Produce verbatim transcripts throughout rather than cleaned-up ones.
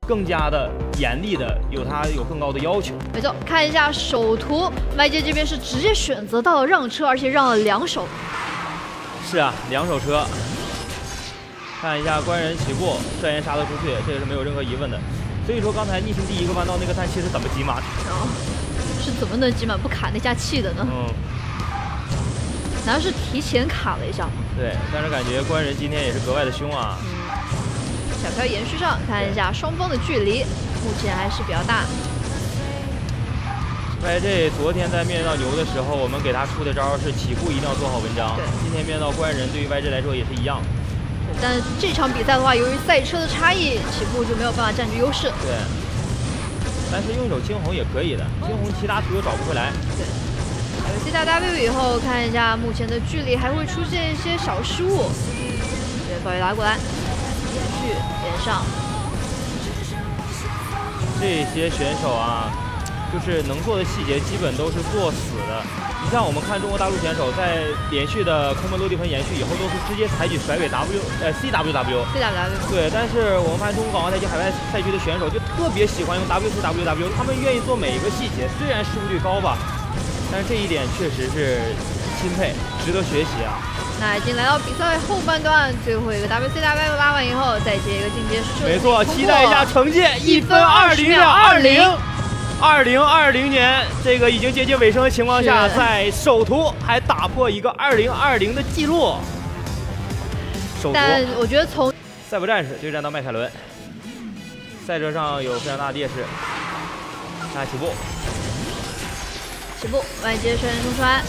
更加的严厉的，有它有更高的要求。 没错，看一下首图，外界这边是直接选择到了让车，而且让了两手。 是啊，两手车。看一下官人起步，虽然杀得出去，这个是没有任何疑问的。所以说刚才逆行第一个弯道那个氮气是怎么挤满的？ 哦，是怎么能挤满不卡那下气的呢？ 嗯， 难道是提前卡了一下吗？ 对，但是感觉官人今天也是格外的凶啊。 嗯，小飘延续上，看一下双方的距离，目前还是比较大。 Y J 昨天在面对到牛的时候，我们给他出的招是起步一定要做好文章。 对， 今天面对到官人，对于 Y J 来说也是一样。 但这场比赛的话，由于赛车的差异，起步就没有办法占据优势。 对，但是用手惊鸿也可以的，惊鸿其他图又找不回来。 对，有 C 大 W 以后，看一下目前的距离还会出现一些小失误。对，保利拉过来，延续连上。 这些选手啊，就是能做的细节基本都是做死的。你像我们看中国大陆选手在连续的空门落地盆延续以后，都是直接采取甩尾 W 呃 C W W C W W 对，但是我们发现中国港澳赛区海外赛区的选手就特别喜欢用 W C W W， 他们愿意做每一个细节，虽然失误率高吧，但是这一点确实是钦佩，值得学习啊。 那已经来到比赛后半段，最后一个 W C W W 拉完以后，再接一个进阶射。 没错，期待一下成绩，一分二零秒二零。二零二零年这个已经接近尾声的情况下，在首图还打破一个二零二零的记录。首图， 但我觉得从赛博战士对战到迈凯伦，赛车上有非常大的劣势。看起步， 起步，外接车人冲穿。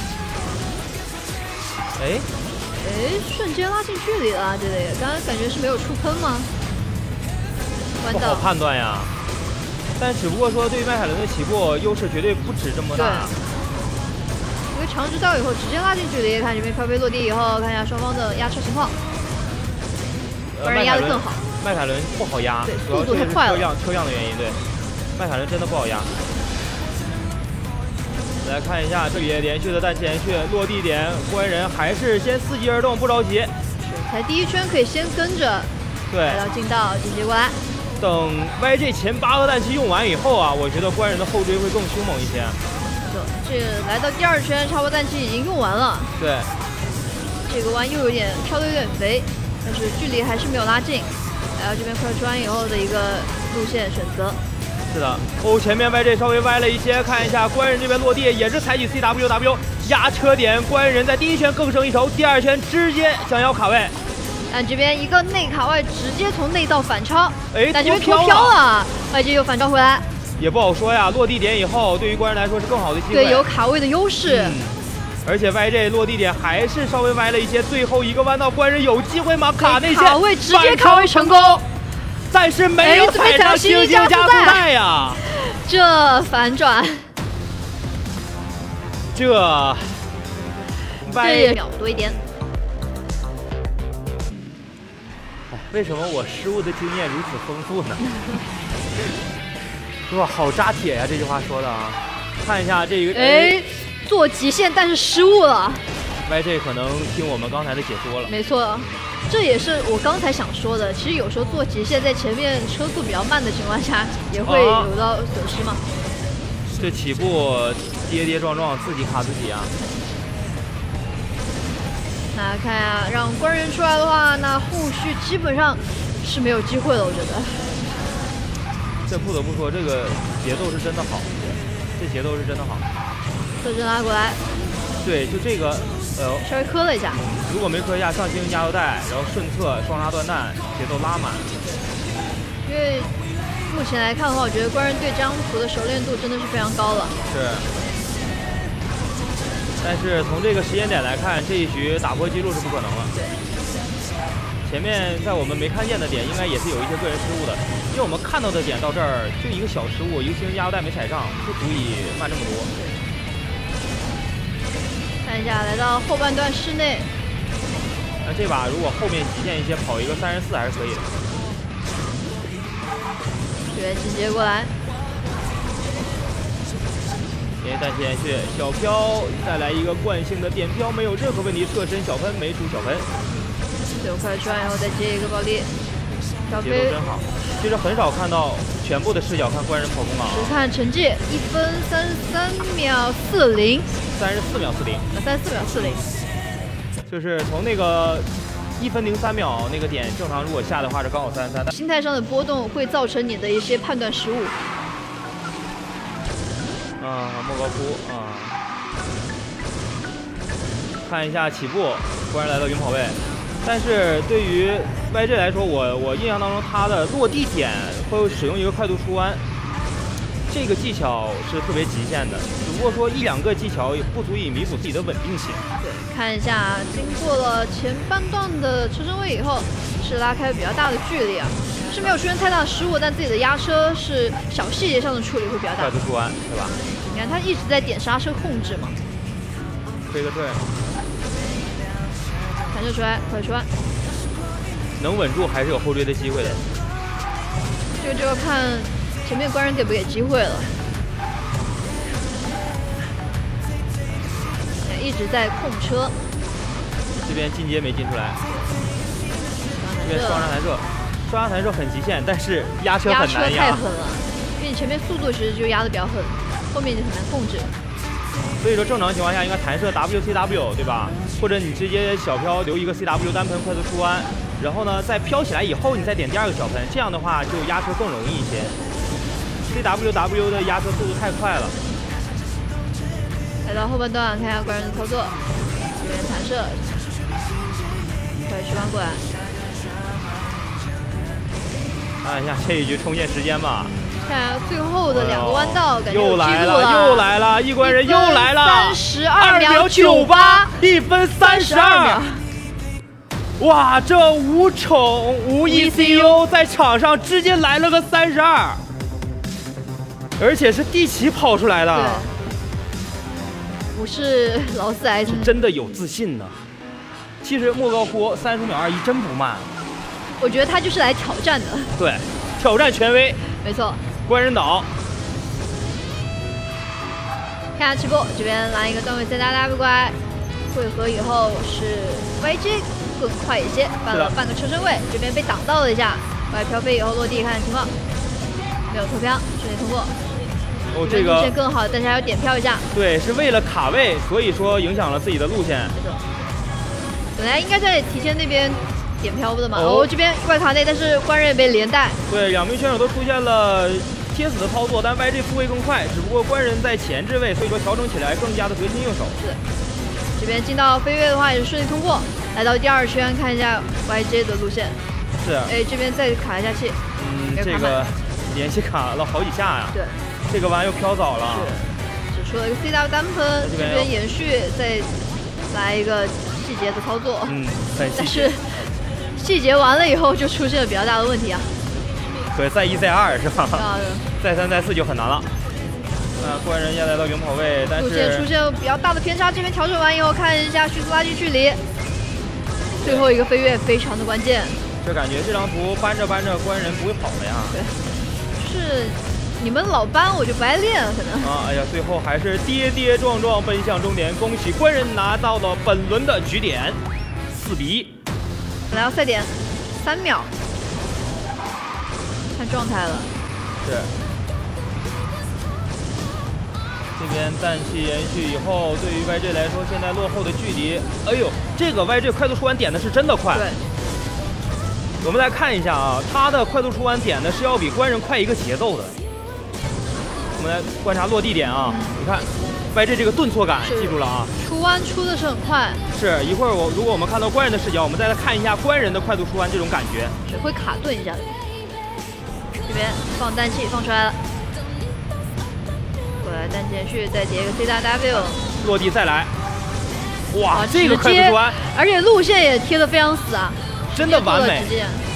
哎哎，瞬间拉近距离了，这里刚刚感觉是没有出坑吗？ 不好判断呀。但只不过说，对于迈凯伦的起步优势绝对不止这么大。 因为长直道以后直接拉近距离，看这边飘飞落地以后，看一下双方的压车情况。官人压得更好。 迈凯伦不好压， 对，速度太快了。 车样车样的原因，对，迈凯伦真的不好压。来看一下这里连续的氮气延续落地点，官人还是先伺机而动，不着急。 是，才第一圈可以先跟着。 对。 来到近道，紧接过来。 等 Y J 前八个氮气用完以后啊，我觉得官人的后追会更凶猛一些。 就这来到第二圈，差不多氮气已经用完了。 对， 这个弯又有点飘得有点肥，但是距离还是没有拉近。来到这边快穿以后的一个路线选择。 是的，哦，前面 Y J 稍微歪了一些，看一下官人这边落地也是采取 C W W 压车点，官人在第一圈更胜一筹，第二圈直接想要卡位。 但这边一个内卡外，直接从内道反超， 哎， 但这边脱飘了，外界又反超回来， 也不好说呀。落地点以后，对于官人来说是更好的机会， 对，有卡位的优势。 嗯、而且 Y J 落地点还是稍微歪了一些，最后一个弯道，官人有机会吗？卡内线， 卡位直接卡位成功， 但是没有踩上星星加速带呀。 这反转， 这这也秒多一点。 为什么我失误的经验如此丰富呢？哇，好扎铁呀！这句话说的啊，看一下这个， 哎，做极限但是失误了。 Y J 可能听我们刚才的解说了。 没错，这也是我刚才想说的。其实有时候做极限，在前面车速比较慢的情况下，也会有到损失嘛。 啊、这起步跌跌撞撞，自己卡自己啊。 那看啊，让官人出来的话，那后续基本上是没有机会了，我觉得。 这不得不说，这个节奏是真的好，这节奏是真的好。 侧身拉过来。 对，就这个，呃， 稍微磕了一下。 如果没磕一下，上行加油带，然后顺侧双刹断弹，节奏拉满。 因为目前来看的话，我觉得官人对这张图的熟练度真的是非常高了。 是。但是从这个时间点来看，这一局打破记录是不可能了。 对。 前面在我们没看见的点，应该也是有一些个人失误的，因为我们看到的点到这儿就一个小失误，一个行加油带没踩上，不足以慢这么多。 看一下，来到后半段室内。 那这把如果后面极限一些，跑一个三十四还是可以的。 这边紧接过来。 连单线延续，小飘再来一个惯性的点飘，没有任何问题，侧身小喷没出小喷。 最后快穿，然后再接一个暴力，小飞， 节奏真好。 其实很少看到全部的视角看官人跑攻啊。 只看成绩，一分三十三秒四零， 三十四秒四零， 三十四秒四零， 就是从那个一分零三秒那个点，正常如果下的话是刚好三十三。 心态上的波动会造成你的一些判断失误。 啊，莫高窟啊，看一下起步，官人来到云跑位。但是对于 Y J 来说，我我印象当中他的落地点会使用一个快速出弯，这个技巧是特别极限的。只不过说一两个技巧也不足以弥补自己的稳定性。 对，看一下经过了前半段的车身位以后，是拉开比较大的距离啊，是没有出现太大的失误，但自己的压车是小细节上的处理会比较大。 快速出弯，对吧？ 你看他一直在点刹车控制嘛。 推个退。 弹射出来，快出弯。 能稳住还是有后追的机会的。 这个就要看前面官人给不给机会了。一直在控车。 这边进阶没进出来。这边双杀弹射，双杀弹射很极限，但是压车很难压。 压车太狠了，因为你前面速度其实就压的比较狠，后面就很难控制。 所以说正常情况下应该弹射 W C W 对吧？或者你直接小飘留一个 C W 单喷快速出弯，然后呢再飘起来以后你再点第二个小喷，这样的话就压车更容易一些。C W W 的压车速度太快了。 来到后半段看一下官人的操作，这边弹射，快出弯过来。 看一下这一局冲线时间吧。 看最后的两个弯道，感觉又来了，又来了，一关人又来了， 三十二秒九八， 一分三十二。哇，这无宠无 E C U 在场上直接来了个三十二，而且是地奇跑出来的， 不是劳斯莱斯， 真的有自信呢。其实莫高窟三十秒二一真不慢， 我觉得他就是来挑战的， 对，挑战权威， 没错。 官人岛， 看下起步，这边来一个段位 C W 过来，汇合以后是 Y J 更快一些，翻了半个车身位，这边被挡到了一下，过来飘飞以后落地看情况，没有脱飘，顺利通过。 哦，这个路线更好，但是还要点飘一下。 对，是为了卡位，所以说影响了自己的路线。 没错，本来应该在提前那边点飘的嘛，哦，这边外卡内，但是官人也被连带。对， 两名选手都出现了贴死的操作，但 Y J 复位更快，只不过官人在前置位，所以说调整起来更加的得心应手。 是，这边进到飞跃的话也是顺利通过，来到第二圈看一下 Y J 的路线。 是， 哎，这边再卡一下气。 嗯，这个连续卡了好几下呀。 对， 这个弯又飘早了。 是，只出了一个 C W 单喷，这边延续再来一个细节的操作。 嗯，很细节。 但是细节完了以后就出现了比较大的问题啊。 对，再一再二是吧？ 啊， 再三再四就很难了。那官人也来到原跑位，但是路线出现比较大的偏差，这边调整完以后看一下迅速拉近距离，最后一个飞跃非常的关键。 这感觉这张图搬着搬着官人不会跑了呀。 对，是你们老搬我就不爱练了可能。 啊，哎呀，最后还是跌跌撞撞奔向终点，恭喜官人拿到了本轮的局点，四比一。 来到赛点三秒，看状态了。 是。这边氮气延续以后，对于 Y J 来说，现在落后的距离，哎呦，这个 Y J 快速出弯点的是真的快。 对。 我们来看一下啊，他的快速出弯点呢是要比官人快一个节奏的。我们来观察落地点啊，嗯、你看 Y J 这个顿挫感，记住了啊。 出弯出的是很快。 是一会儿我如果我们看到官人的视角，我们再来看一下官人的快速出弯这种感觉， 只会卡顿一下的。这边放氮气放出来了，过来氮气延续，再叠一个 C W， 落地再来。哇，这个快速出弯， 而且路线也贴得非常死啊。 真的完美。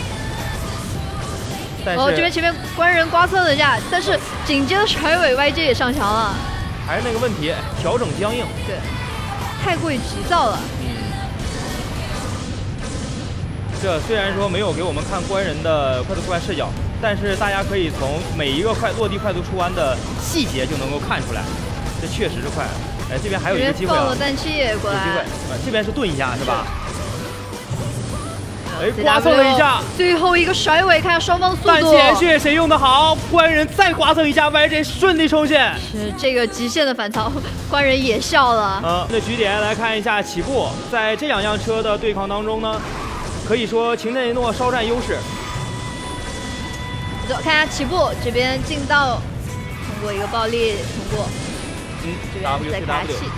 哦，这边前面官人刮蹭了一下，但是紧接着甩尾 Y J 也上墙了。 还是那个问题，调整僵硬。 对，太过于急躁了。 嗯。这虽然说没有给我们看官人的快速出弯视角，但是大家可以从每一个快落地快速出弯的细节就能够看出来，这确实是快。哎，这边还有一个机会啊。 放了氮气过来。 有机会，这边是顿一下是吧？ 哎，刮蹭了一下， 最后一个甩尾，看双方速度。 但前血谁用的好？官人再刮蹭一下 ，Y J 顺利冲线。 是这个极限的反操，官人也笑了。 嗯，那局点来看一下起步，在这两辆车的对抗当中呢，可以说秦内诺稍占优势。 走，看一下起步这边进道，通过一个暴力通过。 嗯， 这边在卡气。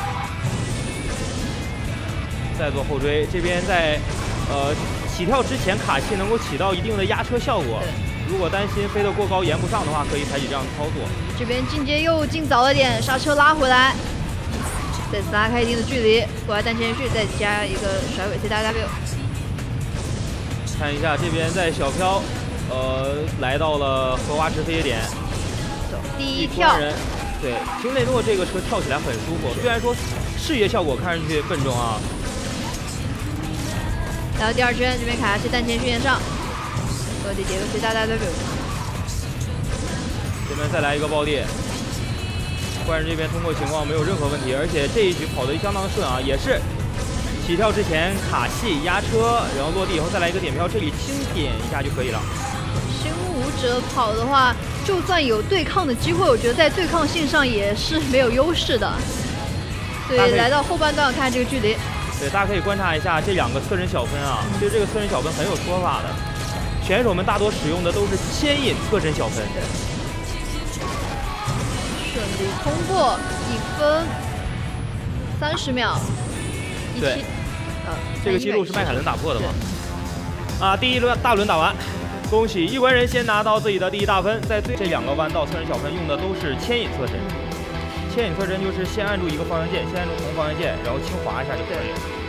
再做后追，这边在呃起跳之前卡气能够起到一定的压车效果。如果担心飞得过高延不上的话，可以采取这样的操作。 这边进阶又进早了点，刹车拉回来，再次拉开一定的距离，过来单前续，再加一个甩尾 C W。 看一下这边在小飘，呃，来到了荷花池飞点， 走第一跳。 对，秦内诺这个车跳起来很舒服，虽然说视觉效果看上去笨重啊。 来到第二圈，这边卡西单前训练上，落地结个 C W。 这边再来一个爆裂，官人这边通过情况没有任何问题，而且这一局跑得相当顺啊，也是起跳之前卡戏压车，然后落地以后再来一个点飘，这里轻点一下就可以了。 新武者跑的话，就算有对抗的机会，我觉得在对抗性上也是没有优势的。对，来到后半段看这个距离。 对，大家可以观察一下这两个侧身小分啊，其实这个侧身小分很有说法的，选手们大多使用的都是牵引侧身小分。 顺利通过，一分三十秒，一七，呃， 这个记录是迈凯伦打破的吗？啊，第一轮大轮打完，恭喜一关人先拿到自己的第一大分，在最这两个弯道侧身小分用的都是牵引侧身。牵引侧身就是先按住一个方向键，先按住同方向键，然后轻滑一下就可以了。